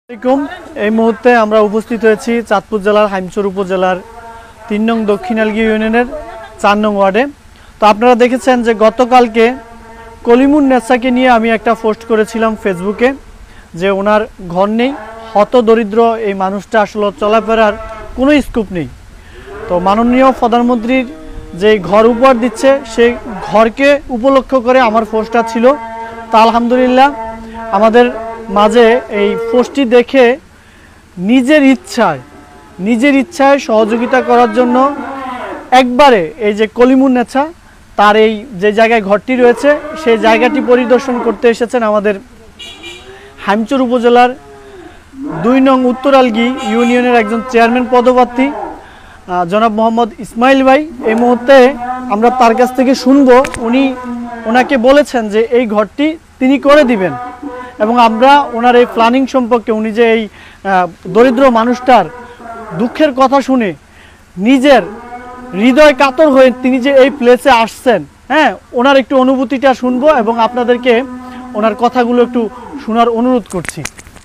আসসালামু আলাইকুম। এই মুহূর্তে আমরা উপস্থিত হয়েছি চাঁদপুর জেলার হাইমচর উপজেলার ৩ নং দক্ষিণালগি ইউনিয়নের ৪ নং ওয়ার্ডে। তো আপনারা দেখেছেন যে গতকালকে কলিমুন নেসাকে নিয়ে আমি একটা পোস্ট করেছিলাম ফেসবুকে যে ওনার ঘর নেই, হত দরিদ্র এই মানুষটা আসলে চলাফেরার কোনো স্কোপ নেই। তো মাননীয় প্রধানমন্ত্রীর যে ঘর উপহার দিচ্ছে সেই ঘরকে উপলক্ষ করে আমার পোস্টটা ছিল। তা আলহামদুলিল্লাহ আমাদের মাঝে এই পোস্টটি দেখে নিজের ইচ্ছায় সহযোগিতা করার জন্য একবারে এই যে কলিমুন নেছা তার এই যে জায়গায় ঘরটি রয়েছে সেই জায়গাটি পরিদর্শন করতে এসেছেন আমাদের হাইমচর উপজেলার ২ নং উত্তরালগি ইউনিয়নের একজন চেয়ারম্যান পদপ্রার্থী জনাব মোহাম্মদ ইসমাইল ভাই। এই মুহূর্তে আমরা তার কাছ থেকে শুনবো ওনাকে বলেছেন যে এই ঘরটি তিনি করে দিবেন এবং আমরা ওনার এই প্ল্যানিং সম্পর্কে উনি যে এই দরিদ্র মানুষটার দুঃখের কথা শুনে নিজের হৃদয় কাতর হয়ে তিনি যে এই প্লেসে আসছেন, হ্যাঁ, ওনার একটু অনুভূতিটা শুনবো এবং আপনাদেরকে ওনার কথাগুলো একটু শোনার অনুরোধ করছি।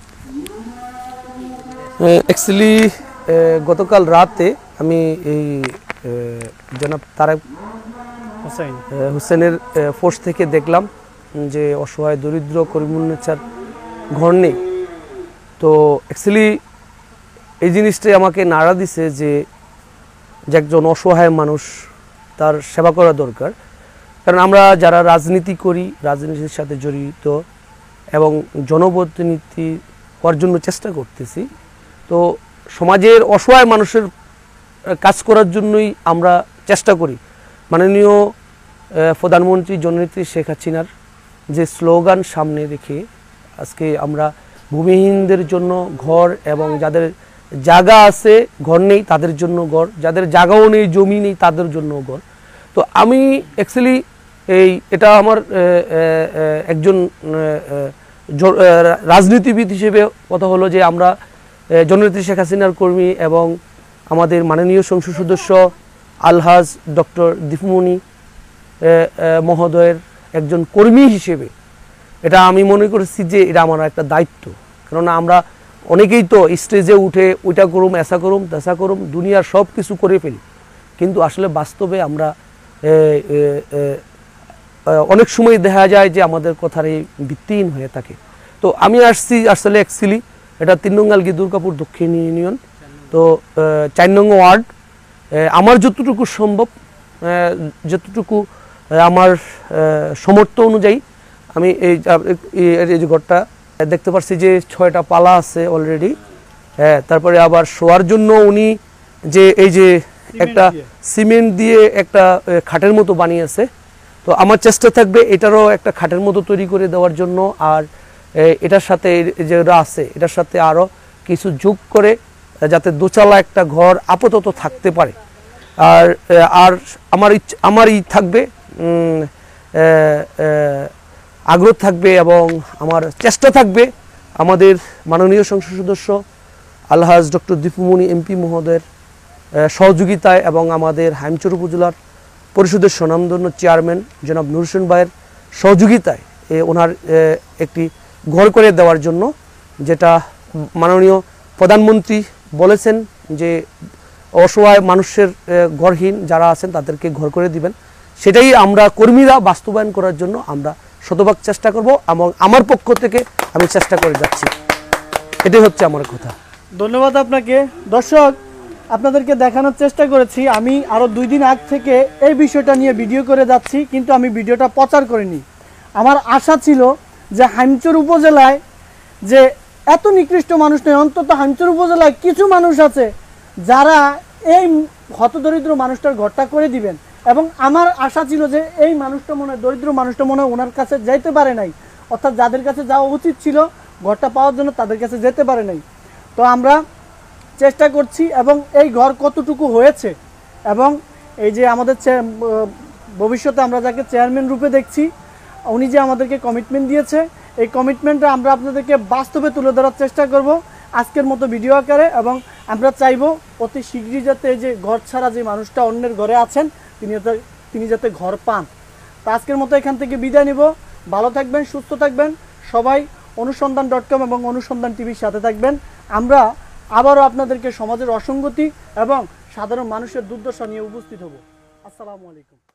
অ্যাকচুয়ালি গতকাল রাতে আমি এই জনাব তারেক হোসেনের পোস্ট থেকে দেখলাম যে অসহায় দরিদ্র করিমুন নেছার ঘর নেই। তো অ্যাকচুয়ালি এই জিনিসটাই আমাকে নাড়া দিছে যে একজন অসহায় মানুষ তার সেবা করা দরকার। কারণ আমরা যারা রাজনীতি করি, রাজনীতির সাথে জড়িত এবং জনপ্রতিনিধি হওয়ার জন্য চেষ্টা করতেছি, তো সমাজের অসহায় মানুষের কাজ করার জন্যই আমরা চেষ্টা করি। মাননীয় প্রধানমন্ত্রী জননেত্রী শেখ হাসিনার যে স্লোগান সামনে রেখে আজকে আমরা ভূমিহীনদের জন্য ঘর এবং যাদের জায়গা আছে ঘর নেই তাদের জন্য ঘর, যাদের জায়গাও নেই জমি নেই তাদের জন্য ঘর। তো আমি অ্যাকচুয়ালি এটা আমার একজন রাজনীতিবিদ হিসেবে কথা হলো যে আমরা জননেত্রী শেখ হাসিনার কর্মী এবং আমাদের মাননীয় সংসদ সদস্য আলহাজ ডক্টর দীপুমণি মহোদয়ের একজন কর্মী হিসেবে এটা আমি মনে করেছি যে এটা আমার একটা দায়িত্ব। কেননা আমরা অনেকেই তো স্টেজে উঠে ওইটা করুম, এসা করুম, তেসা করুম, দুনিয়ার সব কিছু করে ফেলি, কিন্তু আসলে বাস্তবে আমরা অনেক সময় দেখা যায় যে আমাদের কথার এই ভিত্তিহীন হয়ে থাকে। তো আমি আসছি আসলে অ্যাকচুয়ালি এটা ৩ নং আলগি দুর্গাপুর দক্ষিণ ইউনিয়ন, তো ৪ নং ওয়ার্ড। আমার যতটুকু সম্ভব, যতটুকু আমার সমর্থ অনুযায়ী আমি এই যে ঘরটা দেখতে পাচ্ছি যে ৬টা পালা আছে অলরেডি। তারপরে আবার শোয়ার জন্য উনি যে এই যে একটা সিমেন্ট দিয়ে একটা খাটের মতো বানিয়েছে। তো আমার চেষ্টা থাকবে এটারও একটা খাটের মতো তৈরি করে দেওয়ার জন্য, আর এটার সাথে যেটা আছে এটার সাথে আরও কিছু যোগ করে যাতে দোচালা একটা ঘর আপাতত থাকতে পারে। আর আমার থাকবে আগ্রহ থাকবে এবং আমার চেষ্টা থাকবে আমাদের মাননীয় সংসদ সদস্য আলহাজ ডক্টর দীপুমণি এমপি মহোদয়ের সহযোগিতায় এবং আমাদের হাইমচর উপজেলার পরিষদের স্বনামধন্য চেয়ারম্যান জনাব নুর হোসেন ভাইয়ের সহযোগিতায় ওনার একটি ঘর করে দেওয়ার জন্য, যেটা মাননীয় প্রধানমন্ত্রী বলেছেন যে অসহায় মানুষের ঘরহীন যারা আছেন তাদেরকে ঘর করে দিবেন, সেটাই আমরা কর্মীরা বাস্তবায়ন করার জন্য আমরা শতভাগ চেষ্টা করব এবং আমার পক্ষ থেকে আমি চেষ্টা করে যাচ্ছি। এটাই হচ্ছে আমার কথা। ধন্যবাদ আপনাকে। দর্শক, আপনাদেরকে দেখানোর চেষ্টা করেছি আমি আরও 2 দিন আগ থেকে এই বিষয়টা নিয়ে ভিডিও করে যাচ্ছি, কিন্তু আমি ভিডিওটা প্রচার করিনি। আমার আশা ছিল যে হাইমচর উপজেলায় যে এত নিকৃষ্ট মানুষ নেই, অন্তত হাইমচর উপজেলায় কিছু মানুষ আছে যারা এই হতদরিদ্র মানুষটার ঘরটা করে দিবেন। এবং আমার আশা ছিল যে এই মানুষটা দরিদ্র মানুষটা মনে হয় ওনার কাছে যেতে পারে নাই, অর্থাৎ যাদের কাছে যাওয়া উচিত ছিল ঘরটা পাওয়ার জন্য তাদের কাছে যেতে পারে নাই। তো আমরা চেষ্টা করছি এবং এই ঘর কতটুকু হয়েছে এবং এই যে আমাদের ভবিষ্যতে আমরা যাকে চেয়ারম্যান রূপে দেখছি উনি যে আমাদেরকে কমিটমেন্ট দিয়েছে, এই কমিটমেন্টটা আমরা আপনাদেরকে বাস্তবে তুলে ধরার চেষ্টা করব আজকের মতো ভিডিও আকারে। এবং আমরা চাইব অতি শীঘ্রই যাতে এই যে ঘর ছাড়া যে মানুষটা অন্যের ঘরে আছেন তিনি যাতে ঘর পান। তা আজকের মতো এখান থেকে বিদায় নিব। ভালো থাকবেন, সুস্থ থাকবেন সবাই। অনুসন্ধান.com এবং অনুসন্ধান টিভির সাথে থাকবেন। আমরা আবারও আপনাদেরকে সমাজের অসঙ্গতি এবং সাধারণ মানুষের দুর্দশা নিয়ে উপস্থিত হব। আসসালামু আলাইকুম।